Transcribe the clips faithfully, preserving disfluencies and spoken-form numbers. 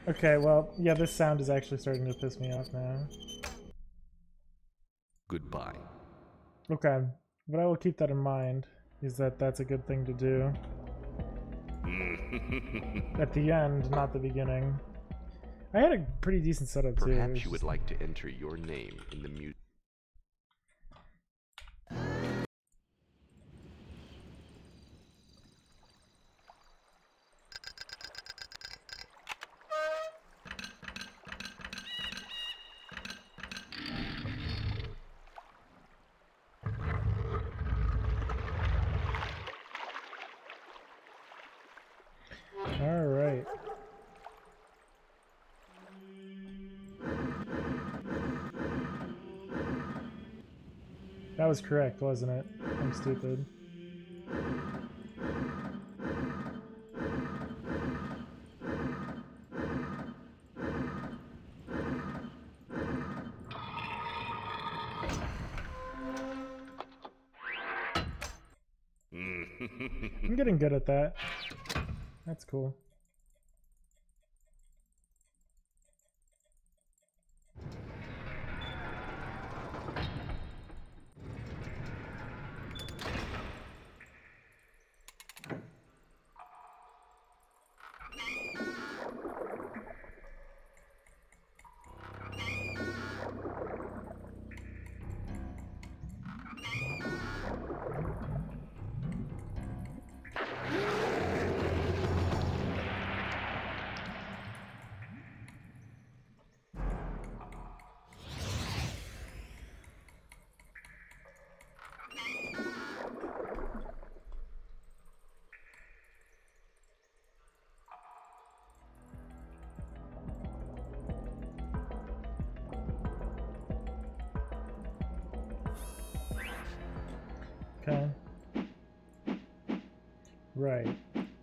Okay, well, yeah, this sound is actually starting to piss me off now. Goodbye. Okay, but I will keep that in mind, is that that's a good thing to do. At the end, not the beginning. I had a pretty decent setup too. Perhaps you would like to enter your name in the music. All right. That was correct, wasn't it? I'm stupid. I'm getting good at that. That's cool. Okay. Right.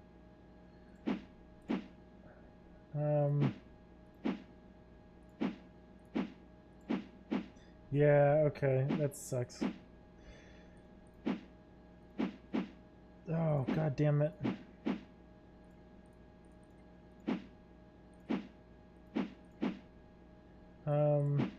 Um. Yeah, okay. That sucks. Oh, god damn it. Um.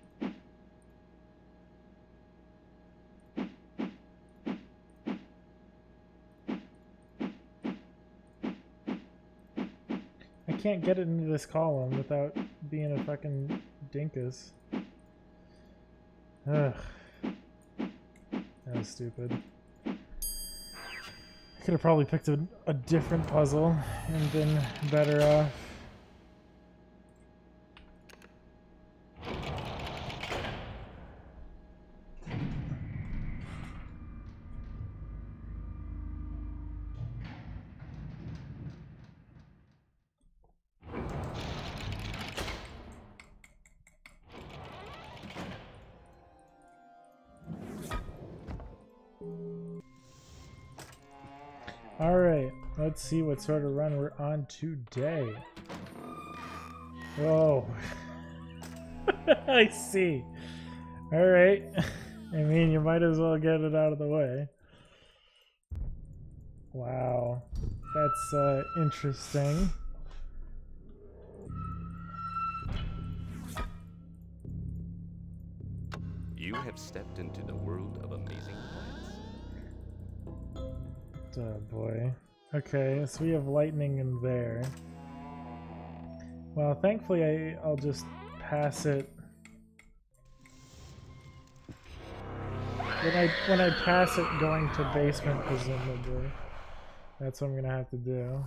I can't get it into this column without being a fucking dinkus. Ugh. That was stupid. I could have probably picked a, a different puzzle and been better off. Alright, let's see what sort of run we're on today. Whoa. I see. Alright. I mean, you might as well get it out of the way. Wow. That's uh, interesting. You have stepped into the world of amazing plants. Oh boy. Okay, so we have lightning in there. Well, thankfully I, I'll just pass it. When I, when I pass it going to basement, presumably. That's what I'm gonna have to do.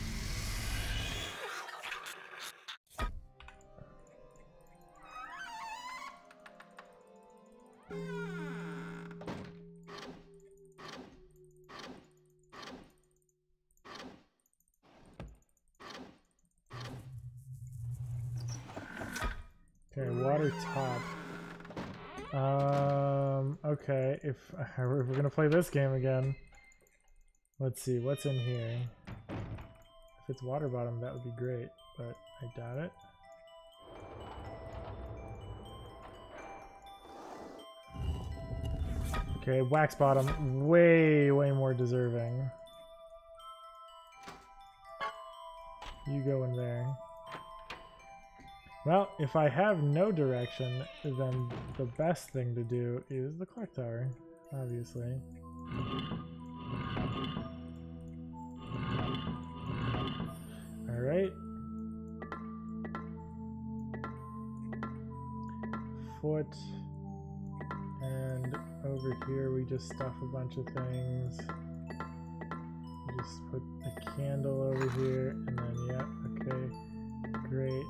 Okay, water top. Um, okay, if, if we're gonna play this game again, let's see, what's in here? If it's water bottom, that would be great, but I doubt it. Okay, wax bottom, way, way more deserving. You go in there. Well, if I have no direction, then the best thing to do is the clock tower, obviously. Alright. Foot. And over here we just stuff a bunch of things. We just put a candle over here, and then, yeah, okay. Great.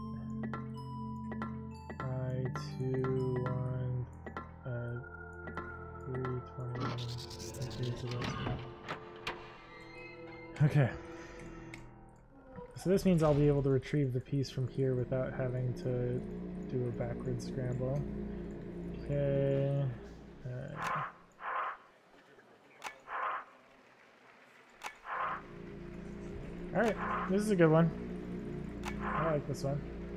I, two, one, uh, three, twenty-one. Okay, so that's one. Okay. So this means I'll be able to retrieve the piece from here without having to do a backward scramble. Okay. Uh, Alright, this is a good one. I like this one.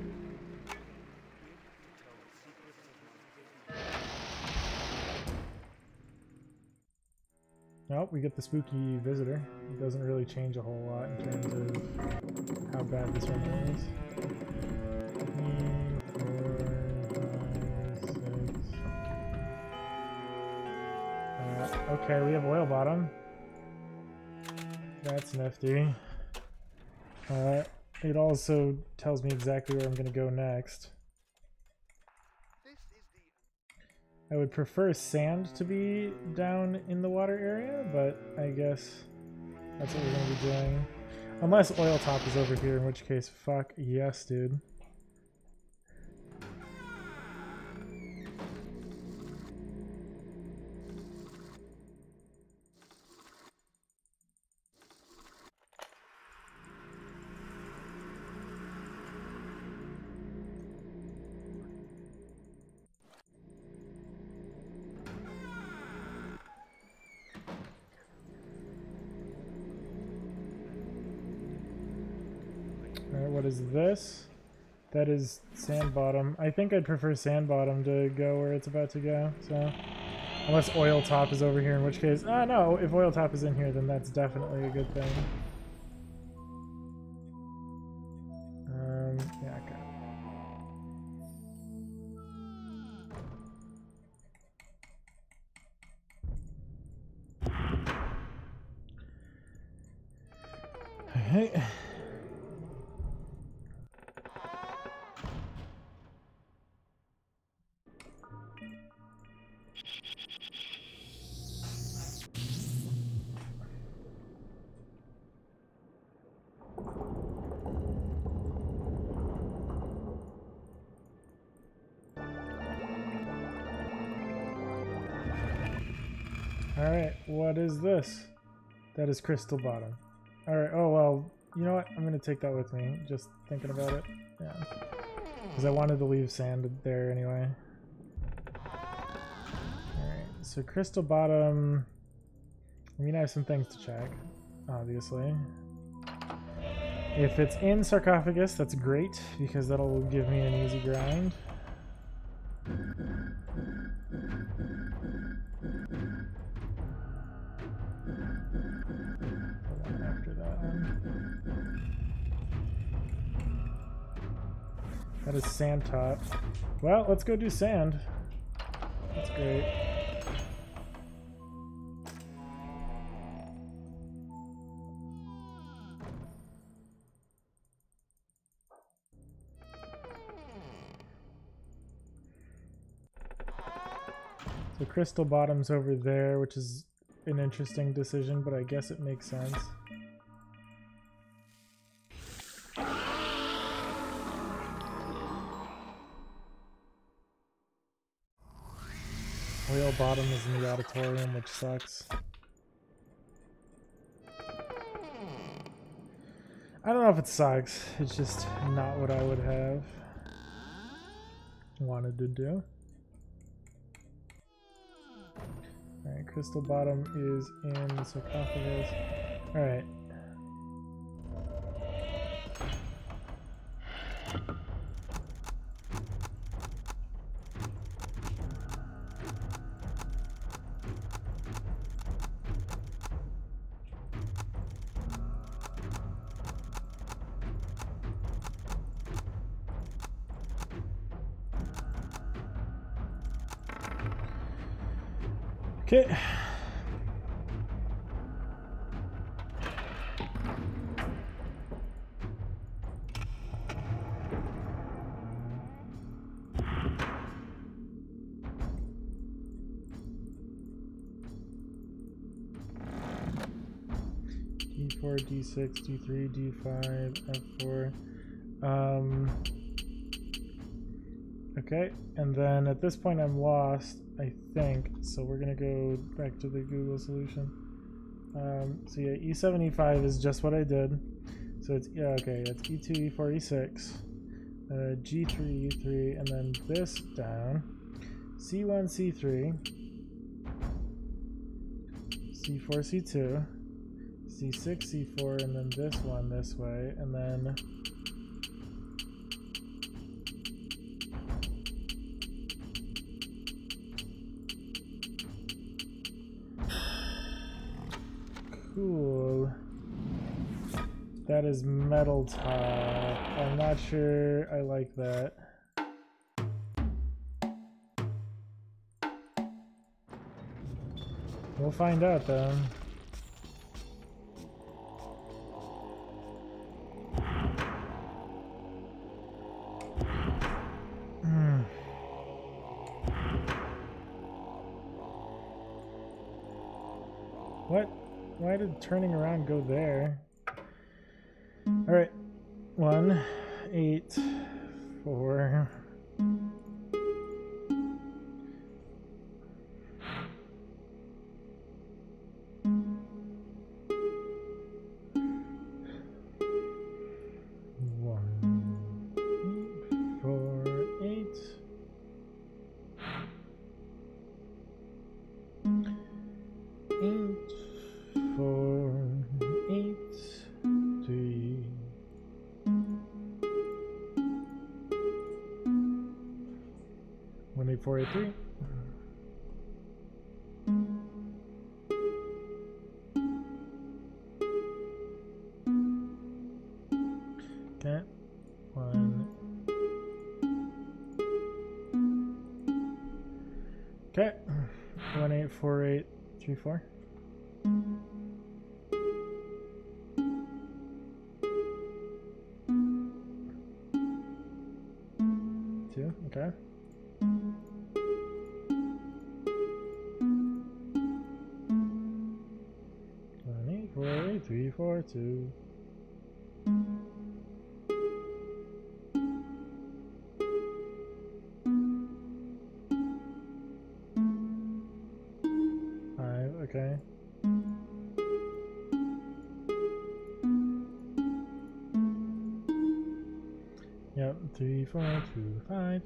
Nope, we get the spooky visitor. It doesn't really change a whole lot in terms of how bad this one is. Three, four, five, six. Uh, okay, we have oil bottom. That's nifty. Uh, it also tells me exactly where I'm going to go next. I would prefer sand to be down in the water area, but I guess that's what we're going to be doing. Unless oil top is over here, in which case, fuck yes, dude. Alright, what is this? That is sand bottom. I think I'd prefer sand bottom to go where it's about to go, so... Unless oil top is over here, in which case... Ah, no! If oil top is in here, then that's definitely a good thing. Um, yeah, okay. Okay. Alright, what is this? That is crystal bottom. Alright, oh well, you know what? I'm gonna take that with me, just thinking about it. Yeah. Because I wanted to leave sand there anyway. Alright, so crystal bottom... I mean, I have some things to check, obviously. If it's in sarcophagus, that's great, because that'll give me an easy grind. After that one. That is sand top. Well, let's go do sand. That's great. So crystal bottom's over there, which is an interesting decision, but I guess it makes sense. Oil bottom is in the auditorium, which sucks. I don't know if it sucks, it's just not what I would have wanted to do. Alright, crystal bottom is in the sarcophagus. Alright. Okay. D four, D six, D three, D five, F four. Um, okay, and then at this point I'm lost, I think, so we're gonna go back to the Google solution. Um, so yeah, E seven, E five is just what I did. So it's, yeah, okay, it's E two, E four, E six, uh, G three, E three, and then this down, C one, C three, C four, C two, C six, C four, and then this one this way, and then cool. That is metal top. I'm not sure I like that. We'll find out though. Hmm. What? Why did turning around go there? Alright. One, eight, four. Four eight three. Okay. One. Okay. One eight four eight three four. Two. Okay. Three, four, two. Five, okay. Yep, three, four, two, five.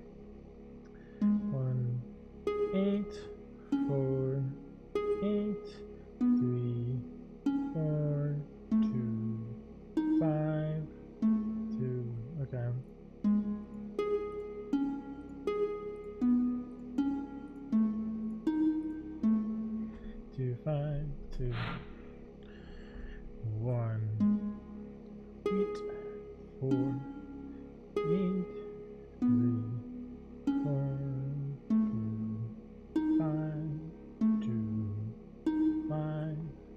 One, eight, four, eight, three. Four, two, five, two, okay. Two, five, two, one, eight, four, eight, three, four, two, five, two, five.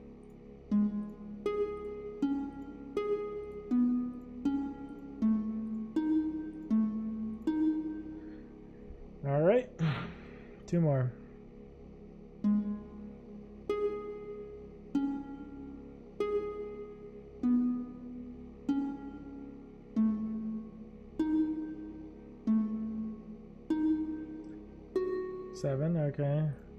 All right, two more. Seven, okay.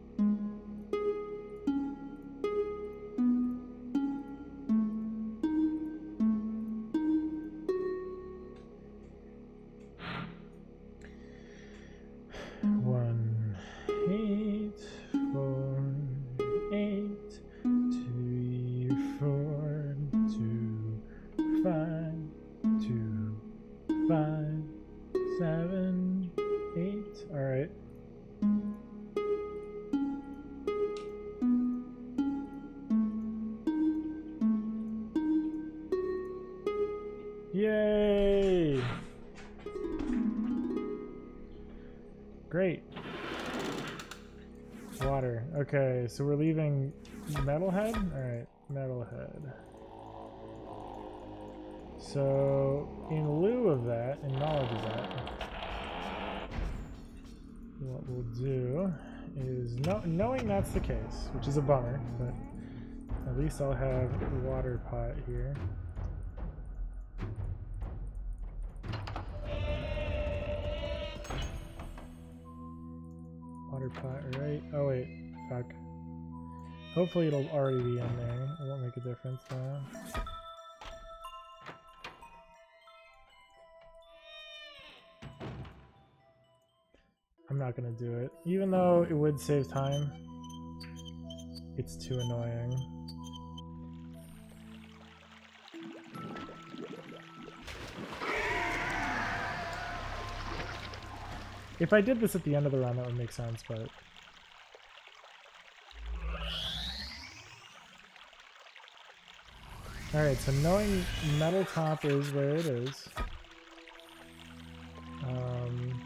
One, eight, four, eight, three, four, two, five, two, five, seven, eight. All right. Yay! Great. Water. Okay. Okay, so we're leaving Metalhead? Alright, Metalhead. So, in lieu of that, in knowledge of that, what we'll do is, no, knowing that's the case, which is a bummer, but at least I'll have a water pot here. Water pot, right? Oh wait, fuck. Hopefully it'll already be in there. It won't make a difference though. I'm not gonna do it. Even though it would save time, it's too annoying. If I did this at the end of the run, that would make sense, but... Alright, so knowing Metal Top is where it is. Um...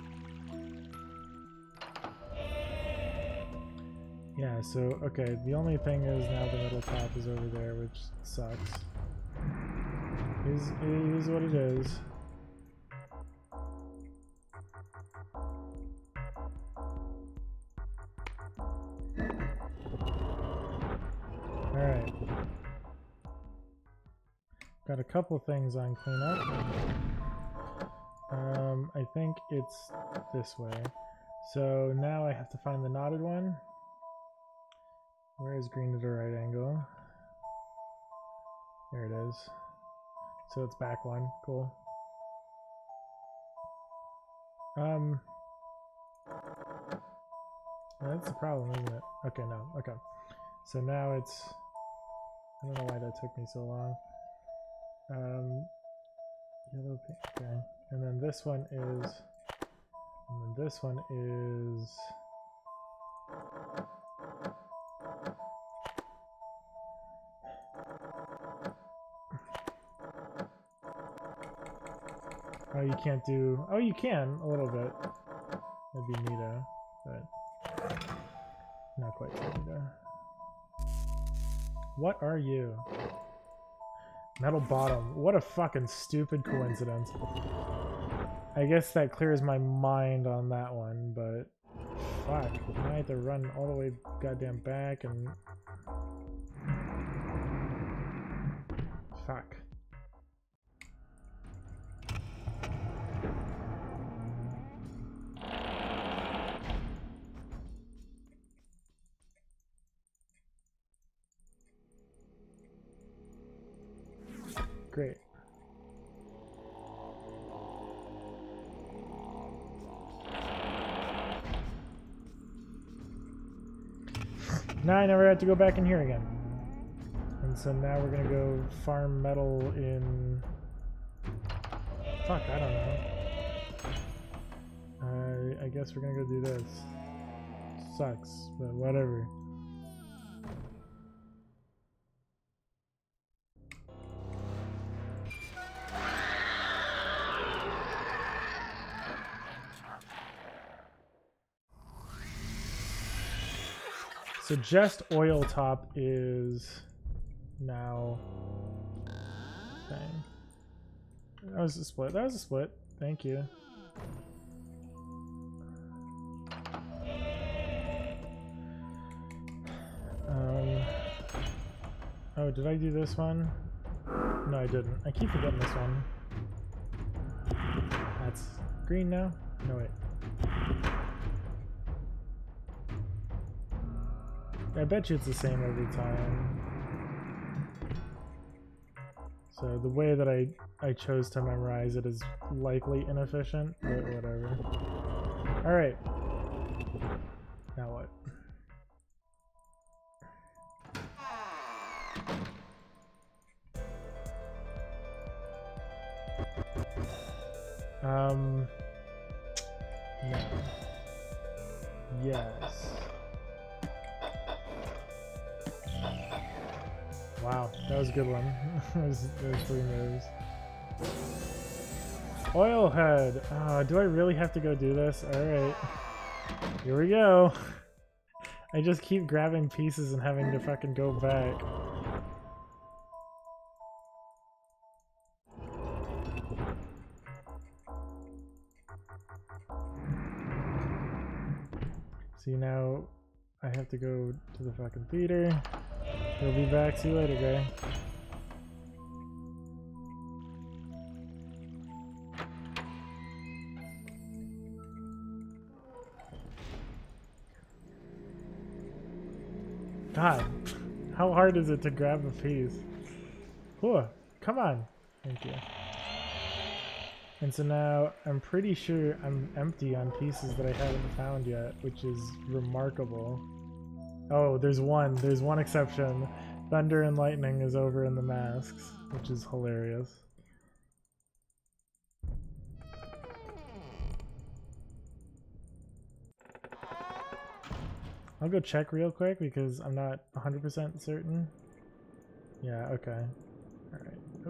Yeah, so, okay, the only thing is now the Metal Top is over there, which sucks. It is, it is what it is. Alright. Got a couple things on cleanup. Um, I think it's this way. So now I have to find the knotted one. Where is green at a right angle? There it is. So it's back one. Cool. Um, that's the problem, isn't it? Okay, no. Okay. So now it's... I don't know why that took me so long. Um, yellow, pink, okay. And then this one is... And then this one is... Oh, you can't do... Oh, you can, a little bit. That'd be neato, but... Not quite so neato. What are you? Metal bottom. What a fucking stupid coincidence. I guess that clears my mind on that one, but... Fuck. Now I have to run all the way goddamn back and... Fuck. Great. Now I never have to go back in here again. And so now we're gonna go farm metal in... Fuck, I don't know. Uh, I guess we're gonna go do this. Sucks, but whatever. So just oil top is now thing. That was a split. That was a split. Thank you. Um. Oh, did I do this one? No, I didn't. I keep forgetting this one. That's green now? No, wait. I bet you it's the same every time. So the way that I, I chose to memorize it is likely inefficient, but whatever. Alright. Now what? Um... No. Yes. Wow, that was a good one. those, those three moves. Oil head. Uh, do I really have to go do this? Alright. Here we go. I just keep grabbing pieces and having to fucking go back. See, now I have to go to the fucking theater. We'll be back. See you later, guy. God, how hard is it to grab a piece? Whoa, come on. Thank you. And so now I'm pretty sure I'm empty on pieces that I haven't found yet, which is remarkable. Oh, there's one. There's one exception. Thunder and lightning is over in the masks, which is hilarious. I'll go check real quick because I'm not one hundred percent certain. Yeah, okay. Alright. Oh.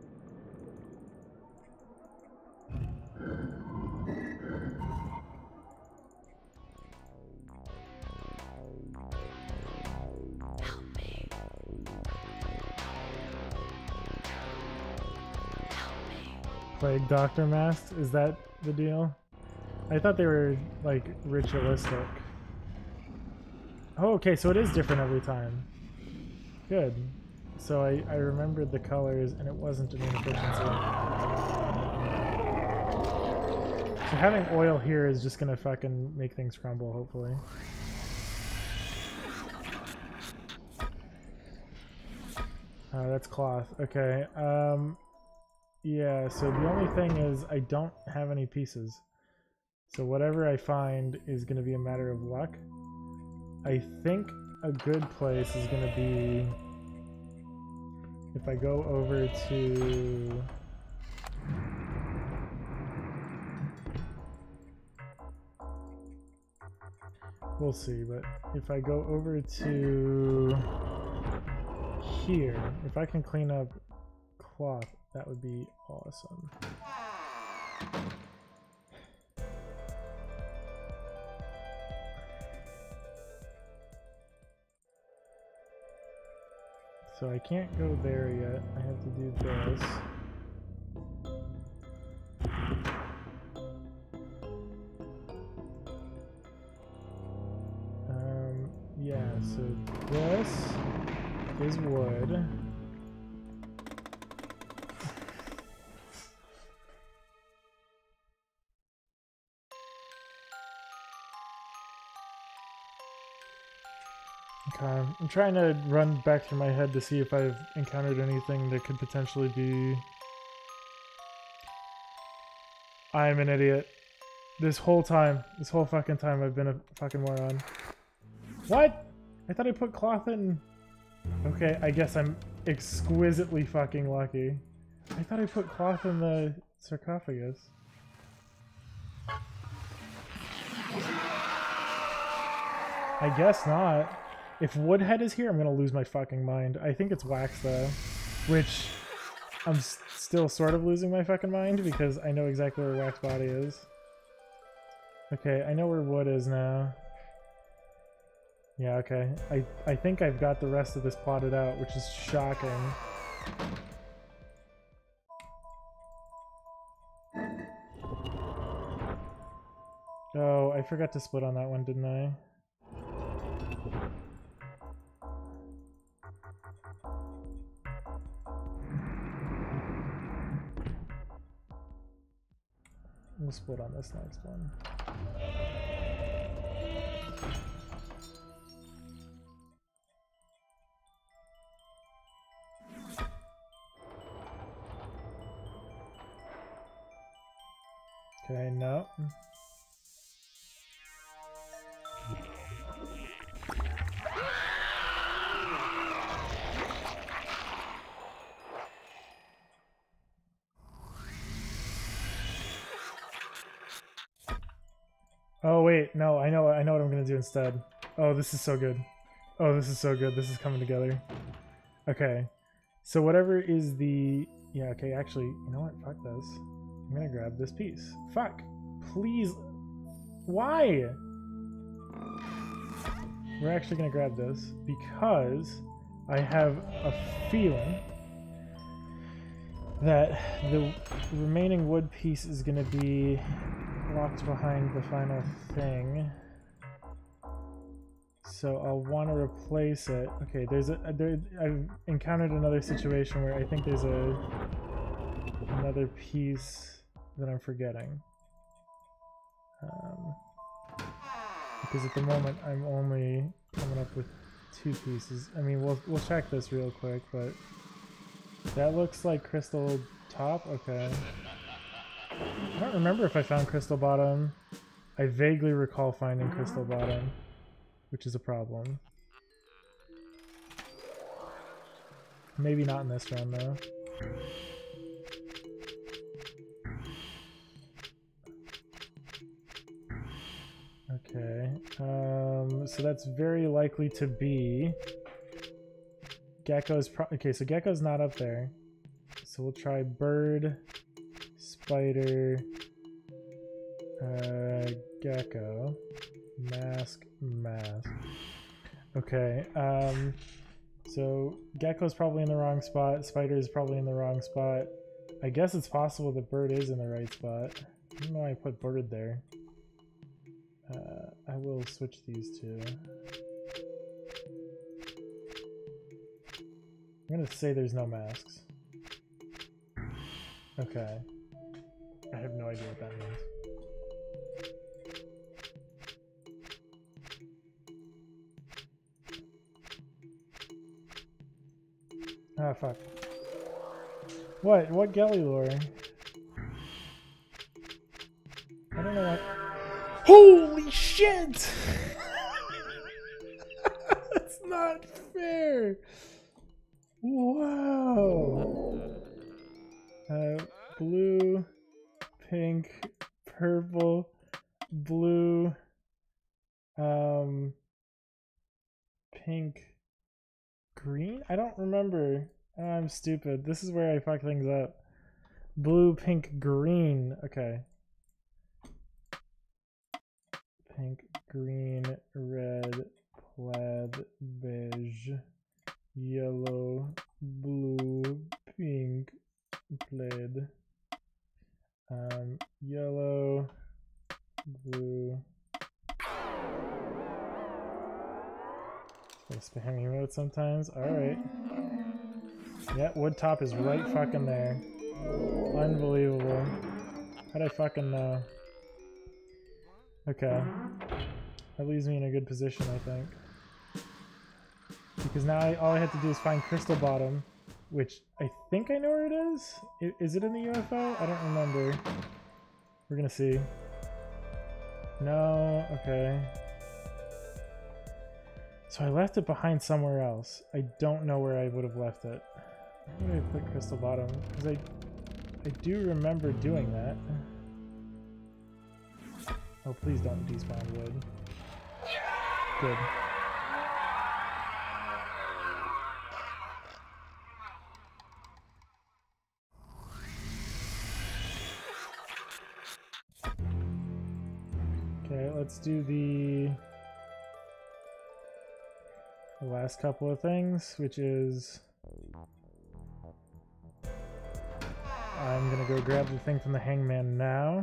Help me. Help me. Plague Doctor masks? Is that the deal? I thought they were, like, ritualistic. Oh, okay, so it is different every time. Good. So I, I remembered the colors and it wasn't an inefficiency. So having oil here is just gonna fucking make things crumble, hopefully. Uh, that's cloth. Okay. Um, yeah, so the only thing is I don't have any pieces. So whatever I find is gonna be a matter of luck. I think a good place is going to be if I go over to we'll see, but if I go over to here, if I can clean up cloth, that would be awesome. So I can't go there yet. I have to do this. Um, yeah, so this is wood. Okay, I'm trying to run back through my head to see if I've encountered anything that could potentially be... I'm an idiot. This whole time, this whole fucking time I've been a fucking moron. What? I thought I put cloth in... Okay, I guess I'm exquisitely fucking lucky. I thought I put cloth in the sarcophagus. I guess not. If Woodhead is here, I'm gonna lose my fucking mind. I think it's Wax though, which I'm s still sort of losing my fucking mind because I know exactly where Wax Body is. Okay, I know where Wood is now. Yeah, okay. I, I think I've got the rest of this plotted out, which is shocking. Oh, I forgot to split on that one, didn't I? We'll split on this next one. Okay, no. Oh wait, no, I know I know what I'm gonna do instead. Oh, this is so good. Oh, this is so good. This is coming together. Okay. So whatever is the... Yeah, okay, actually, you know what? Fuck this. I'm gonna grab this piece. Fuck. Please. Why? we're actually going to grab this because I have a feeling that the remaining wood piece is going to be locked behind the final thing. So I'll want to replace it. Okay, there's a there. I've encountered another situation where I think there's a another piece that I'm forgetting. Um, because at the moment I'm only coming up with two pieces. I mean, we'll we'll check this real quick, but that looks like crystal top. Okay. I don't remember if I found crystal bottom. I vaguely recall finding crystal bottom, which is a problem. Maybe not in this run though. Okay, um, so that's very likely to be Gecko's pro- okay, so Gecko's not up there. So we'll try bird, spider, uh, gecko, mask, mask. Okay, um, so Gecko's probably in the wrong spot, spider is probably in the wrong spot. I guess it's possible that bird is in the right spot. I don't know why I put bird there. Uh, I will switch these two. I'm gonna say there's no masks. Okay. I have no idea what that means. Ah, fuck. What? What Gelly lore? I don't know what. Holy shit! That's not fair! Whoa! Uh, blue, pink, purple, blue, um, pink, green? I don't remember. Oh, I'm stupid. This is where I fuck things up. Blue, pink, green. Okay. Pink, green, red, plaid, beige, yellow, blue, pink, plaid, um, yellow, blue. It's a spammy mode sometimes. Alright. Yeah, wood top is right fucking there. Unbelievable. How'd I fucking know? Okay. That leaves me in a good position, I think. Because now I, all I have to do is find crystal bottom, which I think I know where it is. I, is it in the U F O? I don't remember. We're gonna see. No, okay. So I left it behind somewhere else. I don't know where I would have left it. Where did I put crystal bottom? Because I, I do remember doing that. Oh, please don't despawn wood. Good. Okay, let's do the, the last couple of things, which is I'm gonna go grab the thing from the hangman now.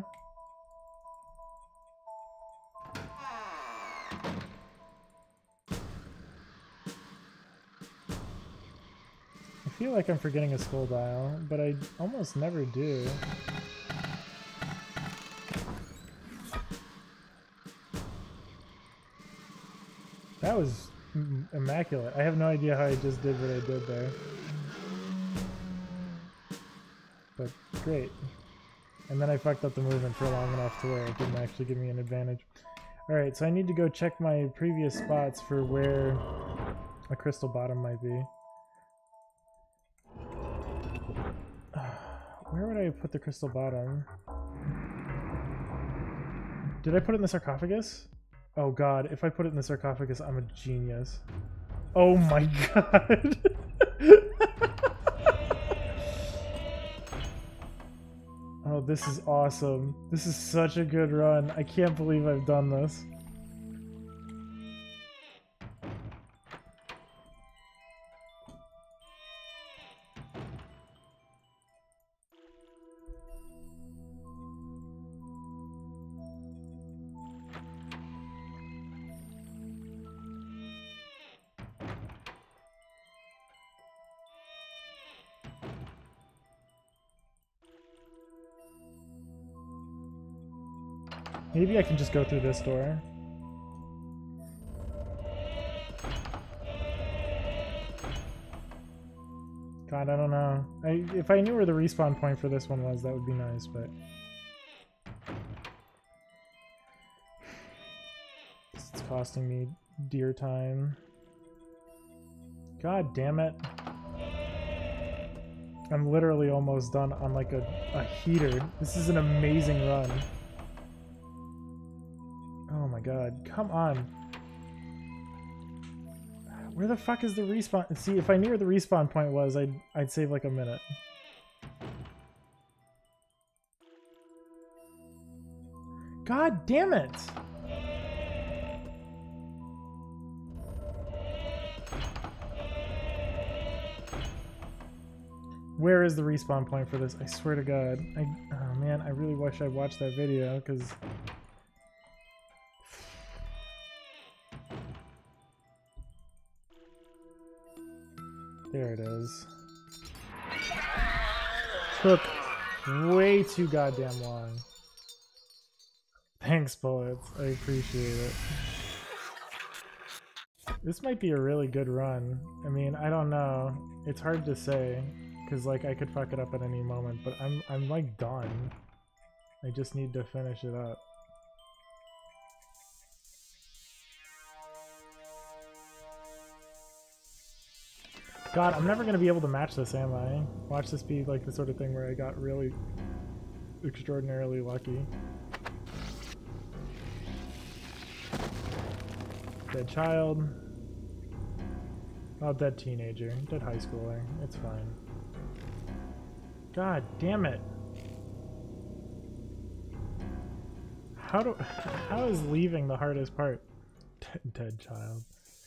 I feel like I'm forgetting a skull dial, but I almost never do. That was immaculate. I have no idea how I just did what I did there. But great. And then I fucked up the movement for long enough to where it didn't actually give me an advantage. Alright, so I need to go check my previous spots for where a crystal bottom might be. Where would I put the crystal bottom? Did I put it in the sarcophagus? Oh god, if I put it in the sarcophagus, I'm a genius. Oh my god! Oh, this is awesome. This is such a good run. I can't believe I've done this. Maybe I can just go through this door. God, I don't know. I, if I knew where the respawn point for this one was, that would be nice, but... It's costing me dear time. God damn it. I'm literally almost done on like a, a heater. This is an amazing run. Oh my god, come on. Where the fuck is the respawn? See, if I knew where the respawn point was, I'd, I'd save like a minute. God damn it! Where is the respawn point for this? I swear to God. I, oh man, I really wish I watched that video, because... There it is. Took way too goddamn long. Thanks, Bullets. I appreciate it. This might be a really good run. I mean, I don't know. It's hard to say, because like I could fuck it up at any moment, but I'm I'm like done. I just need to finish it up. God, I'm never gonna be able to match this, am I? Watch this be like the sort of thing where I got really extraordinarily lucky. Dead child. Oh, dead teenager. Dead high schooler. It's fine. God damn it. How do how is leaving the hardest part? Dead child.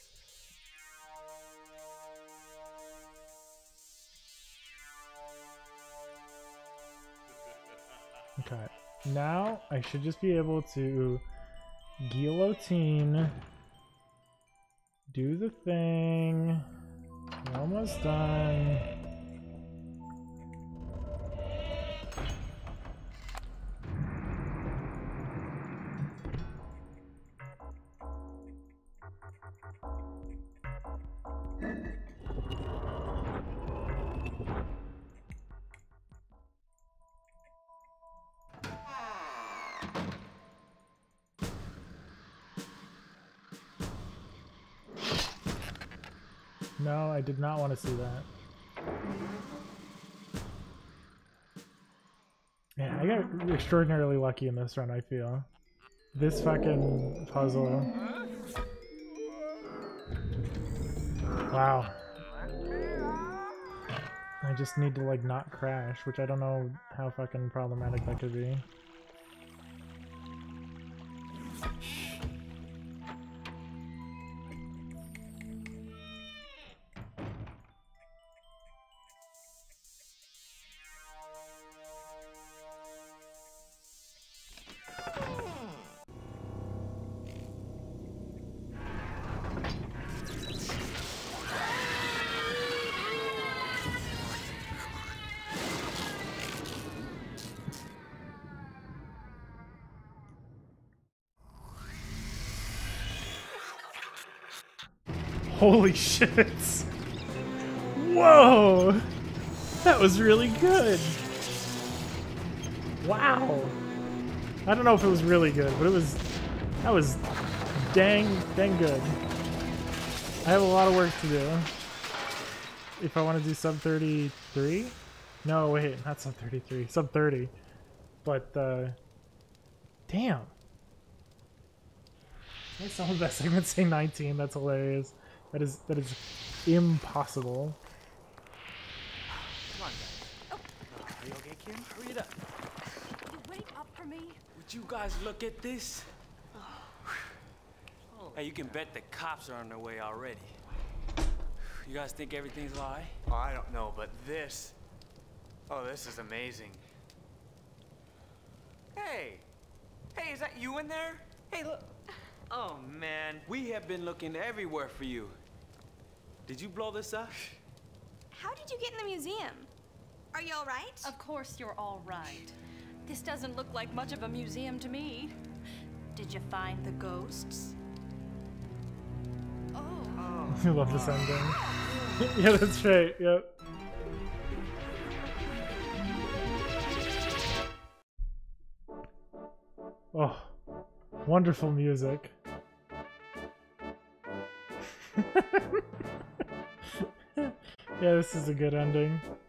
Okay, now I should just be able to guillotine, do the thing. We're almost done. No, I did not want to see that. Yeah, I got extraordinarily lucky in this run, I feel. This fucking puzzle. Wow. I just need to like not crash, which I don't know how fucking problematic that could be. Holy shit! Whoa! That was really good! Wow! I don't know if it was really good, but it was... That was dang, dang good. I have a lot of work to do. If I want to do sub thirty-three? No, wait, not sub thirty-three, sub thirty. But, uh... damn! Why some of that segment say nineteen? That's hilarious. That is that is impossible. Come on, guys. Oh. Are you okay, Kim? Hurry it up. Will you wait up for me? Would you guys look at this? Oh. Hey, you can bet the cops are on their way already. You guys think everything's all right? Oh, I don't know, but this... Oh, this is amazing. Hey! Hey, is that you in there? Hey, look. Oh, man. We have been looking everywhere for you. Did you blow this up? How did you get in the museum? Are you all right? Of course you're all right. This doesn't look like much of a museum to me. Did you find the ghosts? Oh. I love this ending. Yeah, that's right. Yep. Oh, wonderful music. Yeah, this is a good ending.